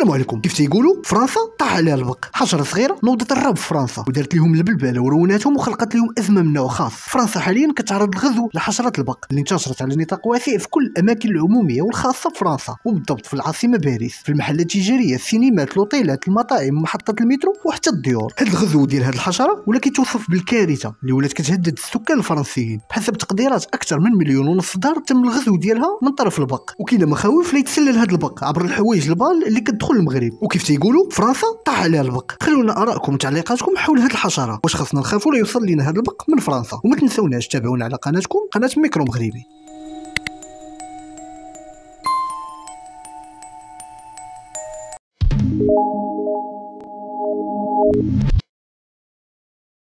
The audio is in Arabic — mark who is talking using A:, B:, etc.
A: السلام عليكم. كيف تيقولوا فرنسا طاح عليها البق. حشره صغيره نوضت الراب في فرنسا ودارت لهم البلبله وروناتهم وخلقت لهم ازمه من نوع خاص. فرنسا حاليا كتعرض للغزو لحشره البق اللي انتشرت على نطاق واسع في كل الاماكن العموميه والخاصه بفرنسا، وبالضبط في العاصمه باريس، في المحلات التجاريه، السينمات، الاوتيلات، المطاعم، محطات المترو وحتى الديور. هذا الغزو ديال هذه الحشره ولا كيتوصف بالكارثه اللي ولات كتهدد السكان الفرنسيين. بحسب تقديرات اكثر من 1.5 مليون دار تم الغزو ديالها من طرف البق، وكاينه مخاوف لا يتسلل هذا البق عبر الحوايج البال اللي كتدخل المغرب. وكيف تيقولوا فرنسا طاح عليها البق. خلونا ارائكم وتعليقاتكم حول هذه الحشره، واش خصنا نخافوا لا يوصل لنا هذا البق من فرنسا؟ وما تنسوناش تابعونا على قناتكم قناه ميكرو مغربي.